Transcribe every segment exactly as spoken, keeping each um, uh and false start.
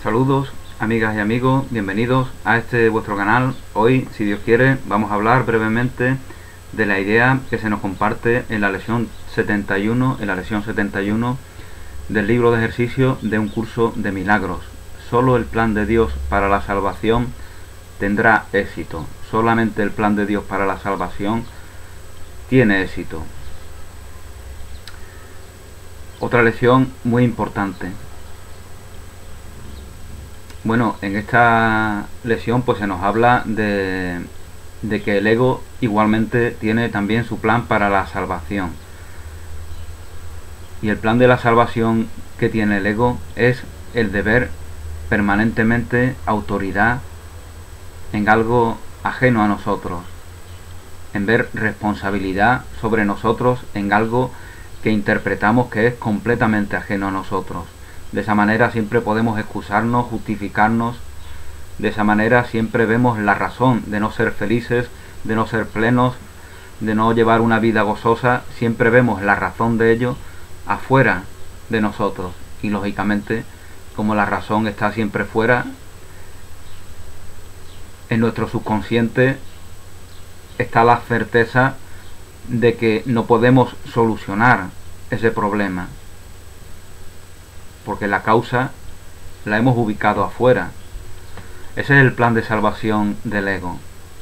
Saludos amigas y amigos, bienvenidos a este vuestro canal. Hoy, si Dios quiere, vamos a hablar brevemente de la idea que se nos comparte en la lección setenta y uno, en la lección setenta y uno del libro de ejercicio de un curso de milagros. Solo el plan de Dios para la salvación tendrá éxito. Solamente el plan de Dios para la salvación tiene éxito. Otra lección muy importante. Bueno, en esta lección pues se nos habla de, de que el ego igualmente tiene también su plan para la salvación. Y el plan de la salvación que tiene el ego es el de ver permanentemente autoridad en algo ajeno a nosotros, en ver responsabilidad sobre nosotros en algo que interpretamos que es completamente ajeno a nosotros. De esa manera siempre podemos excusarnos, justificarnos. De esa manera siempre vemos la razón de no ser felices, de no ser plenos, de no llevar una vida gozosa. Siempre vemos la razón de ello afuera de nosotros. Y lógicamente, como la razón está siempre fuera, en nuestro subconsciente está la certeza de que no podemos solucionar ese problema, porque la causa la hemos ubicado afuera. Ese es el plan de salvación del ego.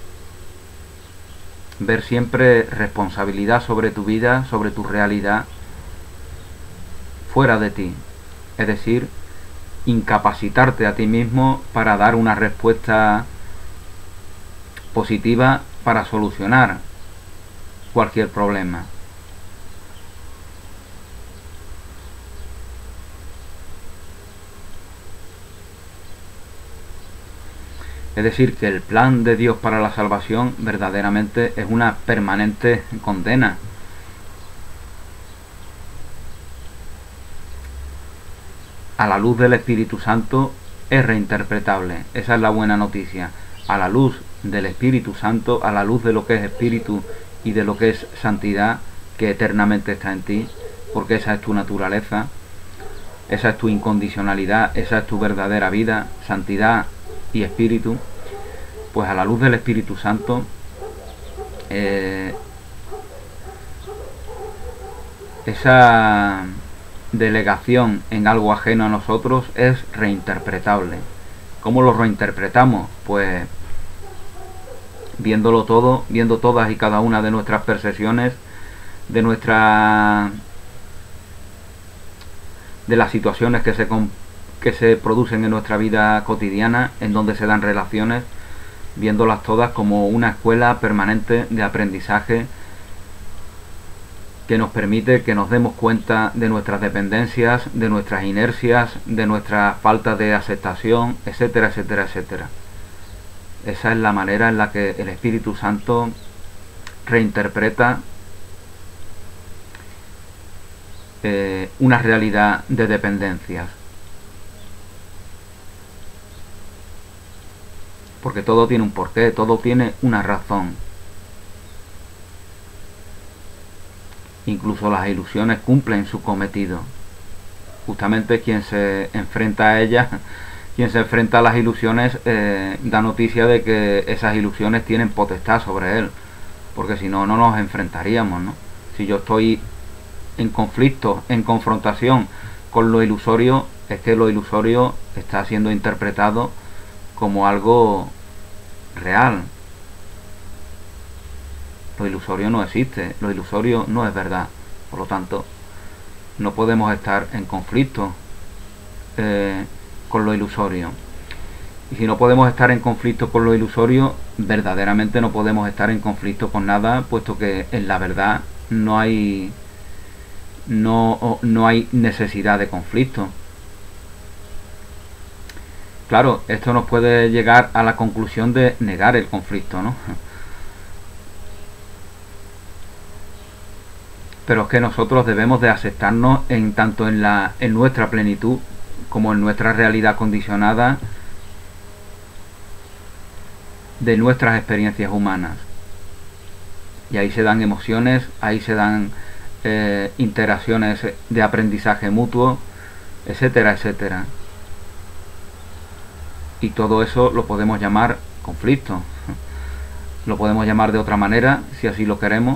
Ver siempre responsabilidad sobre tu vida, sobre tu realidad, fuera de ti. Es decir, incapacitarte a ti mismo para dar una respuesta positiva para solucionar cualquier problema. Es decir, que el plan de Dios para la salvación verdaderamente es una permanente condena. A la luz del Espíritu Santo es reinterpretable. Esa es la buena noticia. A la luz del Espíritu Santo, a la luz de lo que es espíritu y de lo que es santidad, que eternamente está en ti, porque esa es tu naturaleza, esa es tu incondicionalidad, esa es tu verdadera vida, santidad y espíritu. Pues a la luz del Espíritu Santo, eh, esa delegación en algo ajeno a nosotros es reinterpretable. ¿Cómo lo reinterpretamos? Pues viéndolo todo, viendo todas y cada una de nuestras percepciones, de nuestra de las situaciones que se que se producen en nuestra vida cotidiana, en donde se dan relaciones, viéndolas todas como una escuela permanente de aprendizaje que nos permite que nos demos cuenta de nuestras dependencias, de nuestras inercias, de nuestra falta de aceptación, etcétera, etcétera, etcétera. Esa es la manera en la que el Espíritu Santo reinterpreta eh, una realidad de dependencias. Porque todo tiene un porqué, todo tiene una razón. Incluso las ilusiones cumplen su cometido. Justamente quien se enfrenta a ellas, quien se enfrenta a las ilusiones, eh, da noticia de que esas ilusiones tienen potestad sobre él. Porque si no, no nos enfrentaríamos, ¿no? Si yo estoy en conflicto, en confrontación con lo ilusorio, es que lo ilusorio está siendo interpretado como algo real. Lo ilusorio no existe, lo ilusorio no es verdad. Por lo tanto, no podemos estar en conflicto eh, con lo ilusorio. Y si no podemos estar en conflicto con lo ilusorio, verdaderamente no podemos estar en conflicto con nada, puesto que en la verdad no hay no, no hay necesidad de conflicto. Claro, esto nos puede llegar a la conclusión de negar el conflicto, ¿no? Pero es que nosotros debemos de aceptarnos en tanto en la en nuestra plenitud como en nuestra realidad condicionada de nuestras experiencias humanas. Y ahí se dan emociones, ahí se dan eh, interacciones de aprendizaje mutuo, etcétera, etcétera. Y todo eso lo podemos llamar conflicto. Lo podemos llamar de otra manera, si así lo queremos.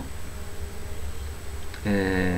Eh,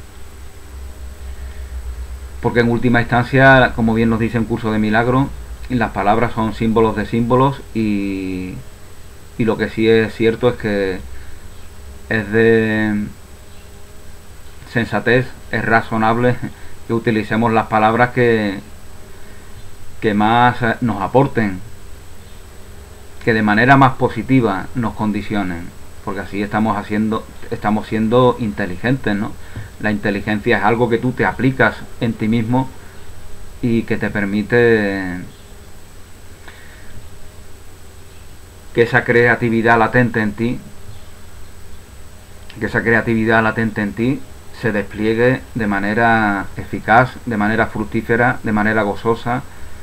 porque en última instancia, como bien nos dice en Curso de Milagros, las palabras son símbolos de símbolos, y, y lo que sí es cierto es que es de sensatez, es razonable que utilicemos las palabras que, que más nos aporten, que de manera más positiva nos condicionen, porque así estamos haciendo, estamos siendo inteligentes, ¿no? La inteligencia es algo que tú te aplicas en ti mismo y que te permite que esa creatividad latente en ti, que esa creatividad latente en ti se despliegue de manera eficaz, de manera fructífera, de manera gozosa.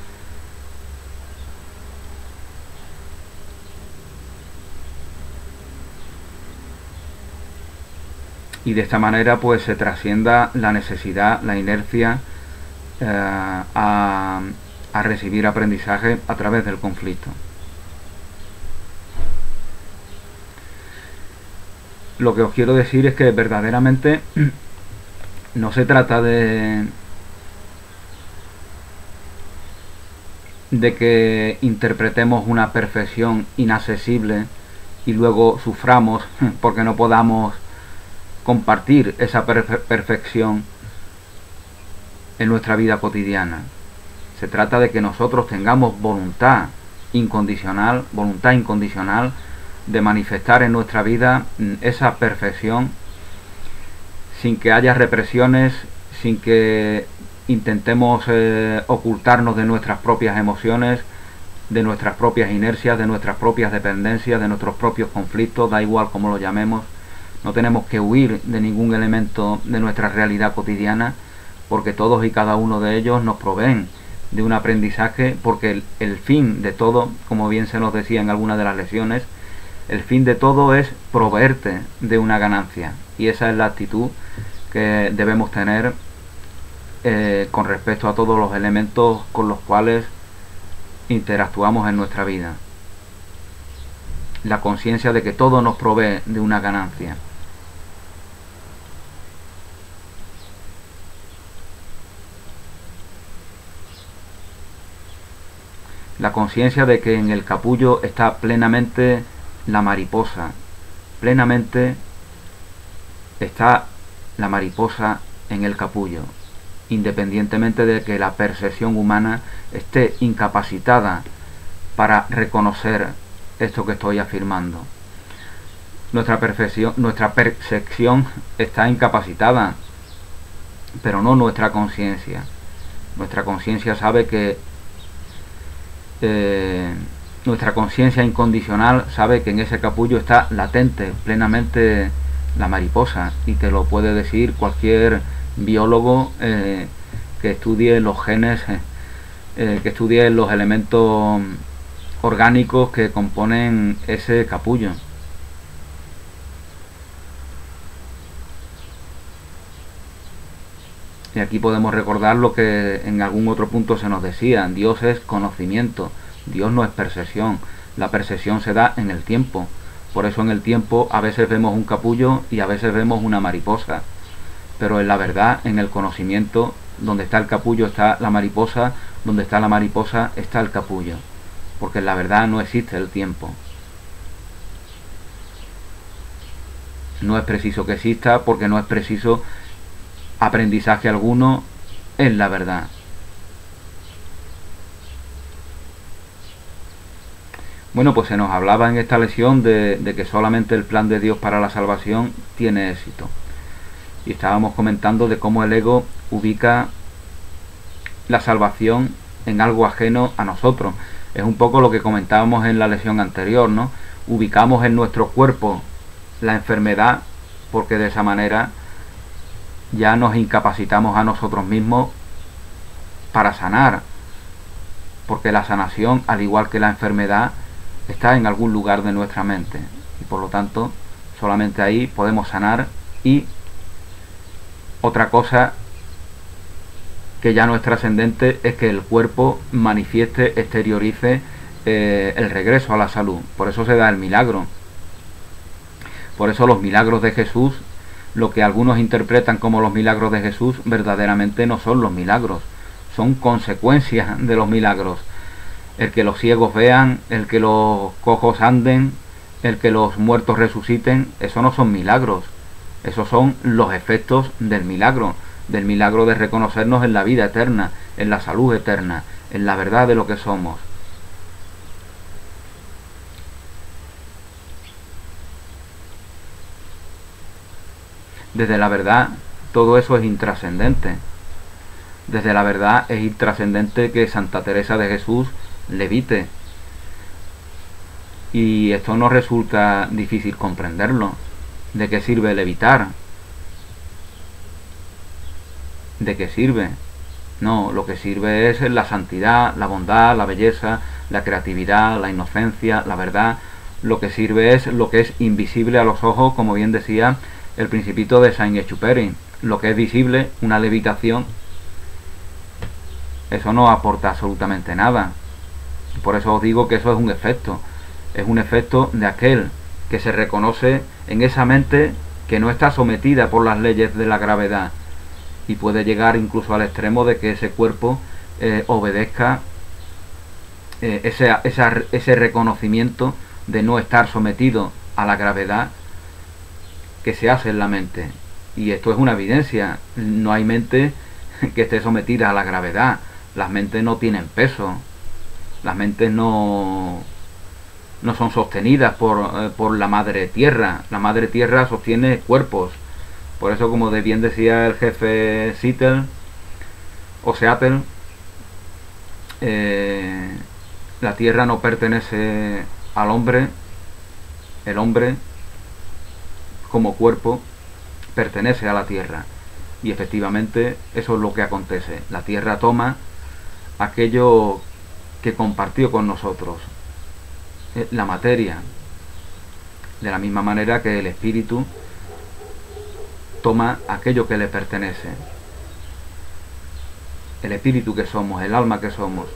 Y de esta manera pues se trascienda la necesidad, la inercia eh, a, a recibir aprendizaje a través del conflicto. Lo que os quiero decir es que verdaderamente no se trata de de que interpretemos una perfección inaccesible y luego suframos porque no podamos compartir esa perfe perfección en nuestra vida cotidiana. Se trata de que nosotros tengamos voluntad incondicional, voluntad incondicional de manifestar en nuestra vida esa perfección sin que haya represiones, sin que intentemos eh, ocultarnos de nuestras propias emociones, de nuestras propias inercias, de nuestras propias dependencias, de nuestros propios conflictos, da igual como lo llamemos. No tenemos que huir de ningún elemento de nuestra realidad cotidiana, porque todos y cada uno de ellos nos proveen de un aprendizaje, porque el, el fin de todo, como bien se nos decía en alguna de las lecciones, el fin de todo es proveerte de una ganancia, y esa es la actitud que debemos tener eh, con respecto a todos los elementos con los cuales interactuamos en nuestra vida. La conciencia de que todo nos provee de una ganancia. La conciencia de que en el capullo está plenamente la mariposa, plenamente está la mariposa en el capullo, independientemente de que la percepción humana esté incapacitada para reconocer esto que estoy afirmando. Nuestra perfección, nuestra percepción está incapacitada, pero no nuestra conciencia. Nuestra conciencia sabe que eh, nuestra conciencia incondicional sabe que en ese capullo está latente, plenamente la mariposa, y te lo puede decir cualquier biólogo eh, que estudie los genes, eh, que estudie los elementos orgánicos que componen ese capullo. Y aquí podemos recordar lo que en algún otro punto se nos decía: Dios es conocimiento, Dios no es percepción. La percepción se da en el tiempo. Por eso en el tiempo a veces vemos un capullo y a veces vemos una mariposa. Pero en la verdad, en el conocimiento, donde está el capullo está la mariposa, donde está la mariposa está el capullo. Porque en la verdad no existe el tiempo. No es preciso que exista, porque no es preciso aprendizaje alguno en la verdad. Bueno, pues se nos hablaba en esta lección de, de que solamente el plan de Dios para la salvación tiene éxito. Y estábamos comentando de cómo el ego ubica la salvación en algo ajeno a nosotros. Es un poco lo que comentábamos en la lección anterior, ¿no? Ubicamos en nuestro cuerpo la enfermedad, porque de esa manera ya nos incapacitamos a nosotros mismos para sanar, porque la sanación, al igual que la enfermedad, está en algún lugar de nuestra mente, y por lo tanto solamente ahí podemos sanar. Y otra cosa que ya no es trascendente es que el cuerpo manifieste, exteriorice eh, el regreso a la salud. Por eso se da el milagro. Por eso los milagros de Jesús, lo que algunos interpretan como los milagros de Jesús, verdaderamente no son los milagros, son consecuencias de los milagros. El que los ciegos vean, el que los cojos anden, el que los muertos resuciten, eso no son milagros, esos son los efectos del milagro, del milagro de reconocernos en la vida eterna, en la salud eterna, en la verdad de lo que somos. Desde la verdad, todo eso es intrascendente. Desde la verdad es intrascendente que Santa Teresa de Jesús levite. Y esto no resulta difícil comprenderlo. ¿De qué sirve levitar? ¿De qué sirve? No, lo que sirve es la santidad, la bondad, la belleza, la creatividad, la inocencia, la verdad. Lo que sirve es lo que es invisible a los ojos, como bien decía el Principito de Saint-Exupéry. Lo que es visible, una levitación, eso no aporta absolutamente nada. Por eso os digo que eso es un efecto. Es un efecto de aquel que se reconoce en esa mente que no está sometida por las leyes de la gravedad, y puede llegar incluso al extremo de que ese cuerpo eh, obedezca eh, ese, esa, ese reconocimiento de no estar sometido a la gravedad que se hace en la mente. Y esto es una evidencia. No hay mente que esté sometida a la gravedad. Las mentes no tienen peso. Las mentes no, no son sostenidas por, eh, por la madre tierra. La madre tierra sostiene cuerpos. Por eso, como de bien decía el jefe Seattle, o Seattle, eh, la tierra no pertenece al hombre. El hombre, como cuerpo, pertenece a la tierra. Y efectivamente eso es lo que acontece. La tierra toma aquello que compartió con nosotros, la materia, de la misma manera que el espíritu toma aquello que le pertenece. El espíritu que somos, el alma que somos.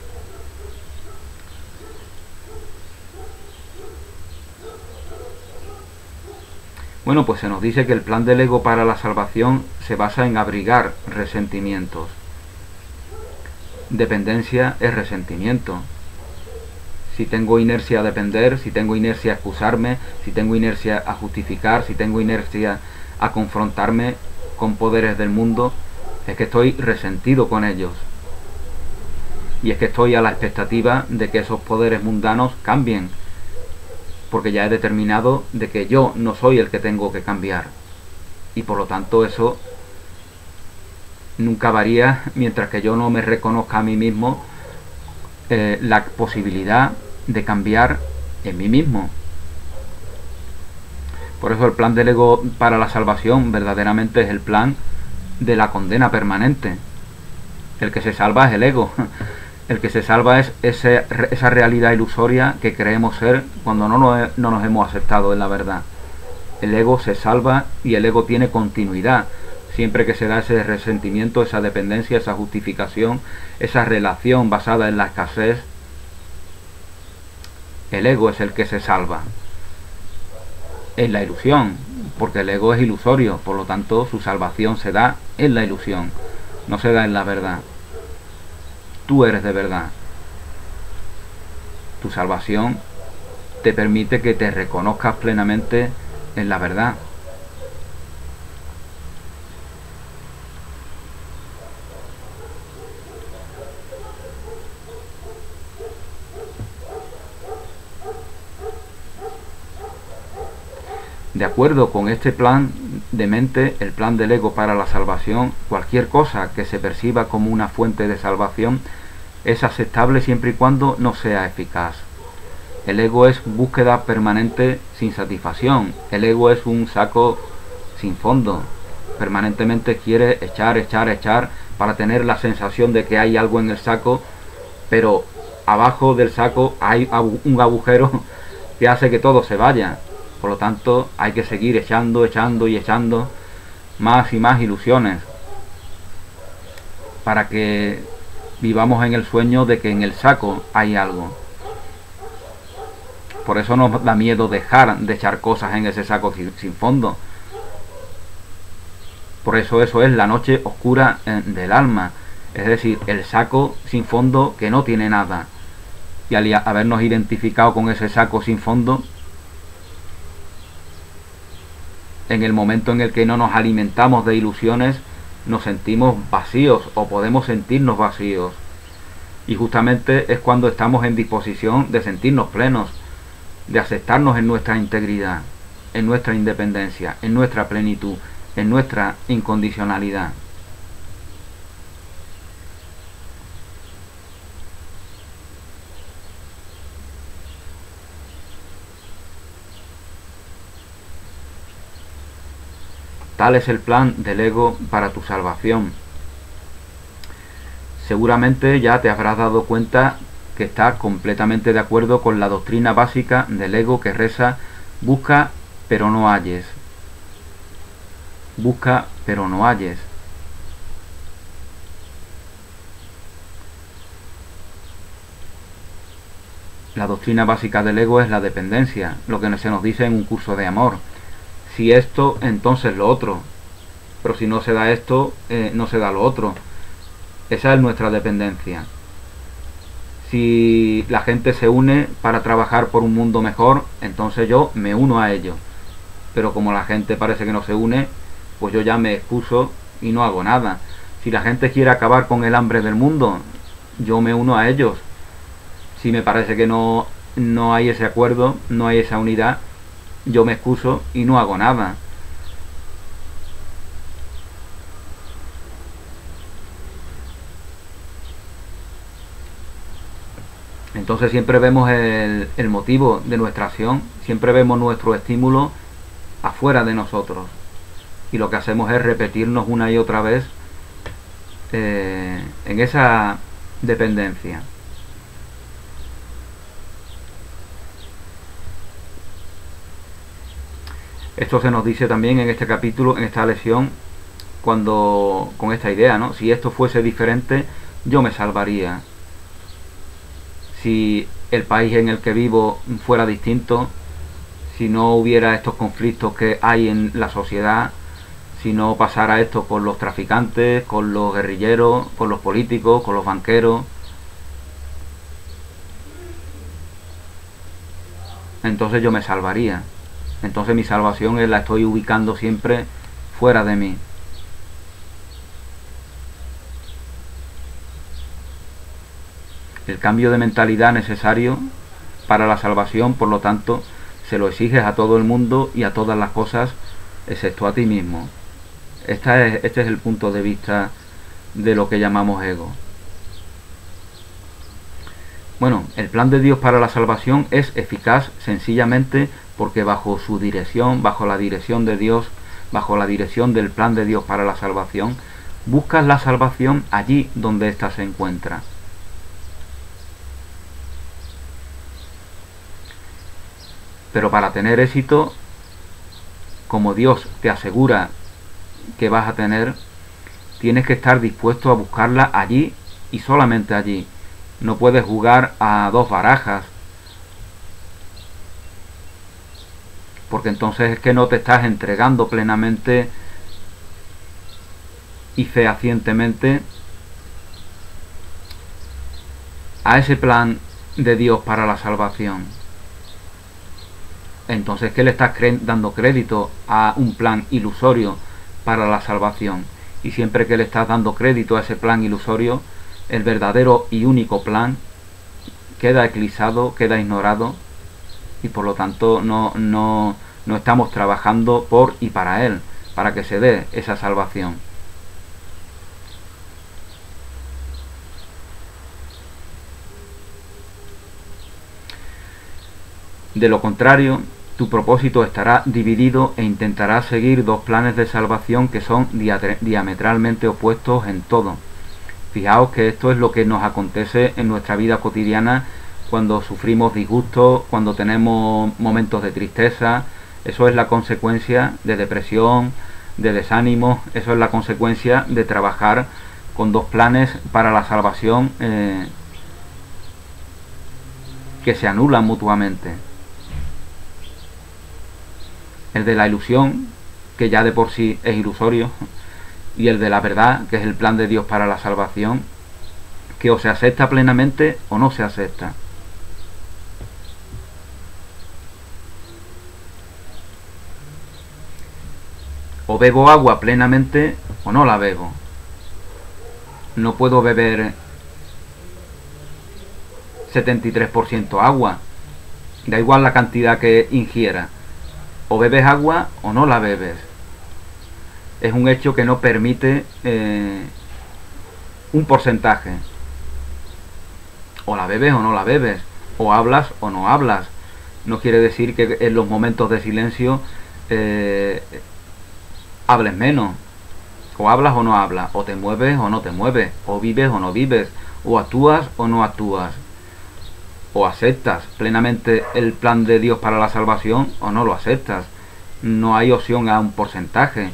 Bueno, pues se nos dice que el plan del ego para la salvación se basa en abrigar resentimientos. Dependencia es resentimiento. Si tengo inercia a depender, si tengo inercia a excusarme, si tengo inercia a justificar, si tengo inercia a confrontarme con poderes del mundo, es que estoy resentido con ellos. Y es que estoy a la expectativa de que esos poderes mundanos cambien, porque ya he determinado de que yo no soy el que tengo que cambiar. Y por lo tanto eso nunca varía mientras que yo no me reconozca a mí mismo eh, la posibilidad de cambiar en mí mismo. Por eso el plan del ego para la salvación verdaderamente es el plan de la condena permanente. El que se salva es el ego. El que se salva es ese, esa realidad ilusoria que creemos ser cuando no nos, no nos hemos aceptado en la verdad. El ego se salva y el ego tiene continuidad. Siempre que se da ese resentimiento, esa dependencia, esa justificación, esa relación basada en la escasez, el ego es el que se salva. En la ilusión, porque el ego es ilusorio, por lo tanto su salvación se da en la ilusión, no se da en la verdad. Tú eres de verdad. Tu salvación te permite que te reconozcas plenamente en la verdad. De acuerdo con este plan de mente, el plan del ego para la salvación, cualquier cosa que se perciba como una fuente de salvación es aceptable siempre y cuando no sea eficaz. El ego es búsqueda permanente sin satisfacción. El ego es un saco sin fondo. Permanentemente quiere echar, echar, echar para tener la sensación de que hay algo en el saco, pero abajo del saco hay un agujero que hace que todo se vaya. Por lo tanto, hay que seguir echando, echando y echando más y más ilusiones para que vivamos en el sueño de que en el saco hay algo. Por eso nos da miedo dejar de echar cosas en ese saco sin, sin fondo. Por eso eso es la noche oscura eh, del alma. Es decir, el saco sin fondo que no tiene nada. Y al habernos identificado con ese saco sin fondo, en el momento en el que no nos alimentamos de ilusiones, nos sentimos vacíos o podemos sentirnos vacíos. Y justamente es cuando estamos en disposición de sentirnos plenos, de aceptarnos en nuestra integridad, en nuestra independencia, en nuestra plenitud, en nuestra incondicionalidad. Tal es el plan del ego para tu salvación. Seguramente ya te habrás dado cuenta que estás completamente de acuerdo con la doctrina básica del ego que reza: busca pero no halles. Busca pero no halles. La doctrina básica del ego es la dependencia, lo que se nos dice en un curso de amor. Si esto, entonces lo otro. Pero si no se da esto, eh, no se da lo otro. Esa es nuestra dependencia. Si la gente se une para trabajar por un mundo mejor, entonces yo me uno a ellos. Pero como la gente parece que no se une, pues yo ya me excuso y no hago nada. Si la gente quiere acabar con el hambre del mundo, yo me uno a ellos. Si me parece que no, no hay ese acuerdo, no hay esa unidad, yo me excuso y no hago nada. Entonces siempre vemos el, el motivo de nuestra acción, siempre vemos nuestro estímulo afuera de nosotros. Y lo que hacemos es repetirnos una y otra vez eh, en esa dependencia. Esto se nos dice también en este capítulo, en esta lección, cuando con esta idea, ¿no? Si esto fuese diferente, yo me salvaría. Si el país en el que vivo fuera distinto, si no hubiera estos conflictos que hay en la sociedad, si no pasara esto con los traficantes, con los guerrilleros, con los políticos, con los banqueros, entonces yo me salvaría. Entonces mi salvación la estoy ubicando siempre fuera de mí. El cambio de mentalidad necesario para la salvación, por lo tanto, se lo exiges a todo el mundo y a todas las cosas, excepto a ti mismo. Esta es, este es el punto de vista de lo que llamamos ego. Bueno, el plan de Dios para la salvación es eficaz sencillamente porque bajo su dirección, bajo la dirección de Dios, bajo la dirección del plan de Dios para la salvación, buscas la salvación allí donde ésta se encuentra. Pero para tener éxito, como Dios te asegura que vas a tener, tienes que estar dispuesto a buscarla allí y solamente allí. No puedes jugar a dos barajas, porque entonces es que no te estás entregando plenamente y fehacientemente a ese plan de Dios para la salvación. Entonces, ¿qué le estás dando crédito a un plan ilusorio para la salvación? Y siempre que le estás dando crédito a ese plan ilusorio, el verdadero y único plan queda eclipsado, queda ignorado, y por lo tanto no, no, no estamos trabajando por y para él, para que se dé esa salvación. De lo contrario, tu propósito estará dividido e intentarás seguir dos planes de salvación que son diametralmente opuestos en todo. Fijaos que esto es lo que nos acontece en nuestra vida cotidiana cuando sufrimos disgustos, cuando tenemos momentos de tristeza. Eso es la consecuencia de depresión, de desánimo, eso es la consecuencia de trabajar con dos planes para la salvación eh, que se anulan mutuamente. El de la ilusión, que ya de por sí es ilusorio, y el de la verdad, que es el plan de Dios para la salvación, que o se acepta plenamente o no se acepta. O bebo agua plenamente o no la bebo. No puedo beber setenta y tres por ciento agua, da igual la cantidad que ingiera. O bebes agua o no la bebes. Es un hecho que no permite eh, un porcentaje. O la bebes o no la bebes, o hablas o no hablas. No quiere decir que en los momentos de silencio eh, hables menos. O hablas o no hablas, o te mueves o no te mueves, o vives o no vives, o actúas o no actúas. O aceptas plenamente el plan de Dios para la salvación o no lo aceptas. No hay opción a un porcentaje.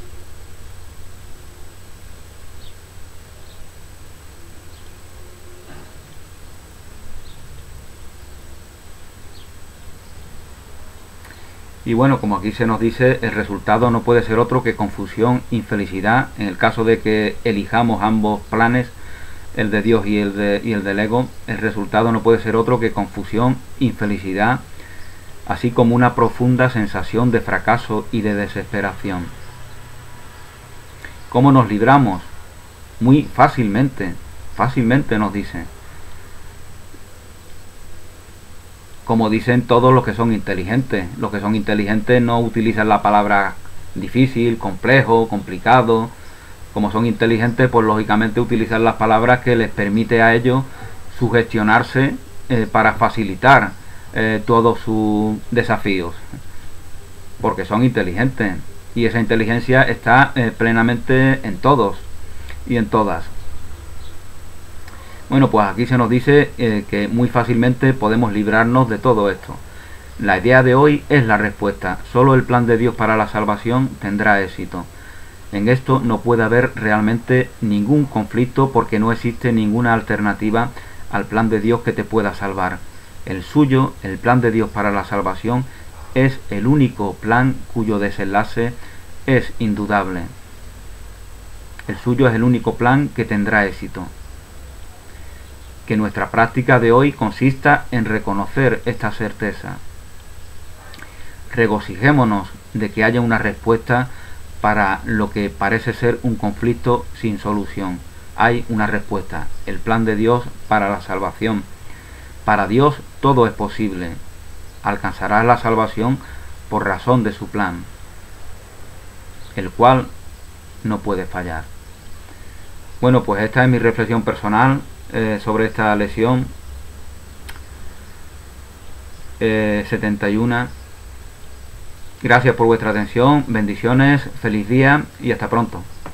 Y bueno, como aquí se nos dice, el resultado no puede ser otro que confusión, infelicidad, en el caso de que elijamos ambos planes, el de Dios y el, de, y el del ego. El resultado no puede ser otro que confusión, infelicidad, así como una profunda sensación de fracaso y de desesperación. ¿Cómo nos libramos? Muy fácilmente, fácilmente nos dice. Como dicen todos los que son inteligentes. Los que son inteligentes no utilizan la palabra difícil, complejo, complicado. Como son inteligentes, pues lógicamente utilizan las palabras que les permite a ellos sugestionarse eh, para facilitar eh, todos sus desafíos. Porque son inteligentes. Y esa inteligencia está eh, plenamente en todos y en todas. Bueno, pues aquí se nos dice eh, que muy fácilmente podemos librarnos de todo esto. La idea de hoy es la respuesta. Solo el plan de Dios para la salvación tendrá éxito. En esto no puede haber realmente ningún conflicto porque no existe ninguna alternativa al plan de Dios que te pueda salvar. El suyo, el plan de Dios para la salvación, es el único plan cuyo desenlace es indudable. El suyo es el único plan que tendrá éxito. Que nuestra práctica de hoy consista en reconocer esta certeza. Regocijémonos de que haya una respuesta para lo que parece ser un conflicto sin solución. Hay una respuesta, el plan de Dios para la salvación. Para Dios todo es posible. Alcanzará la salvación por razón de su plan, el cual no puede fallar. Bueno, pues esta es mi reflexión personal eh, sobre esta lección eh, setenta y uno. Gracias por vuestra atención, bendiciones, feliz día y hasta pronto.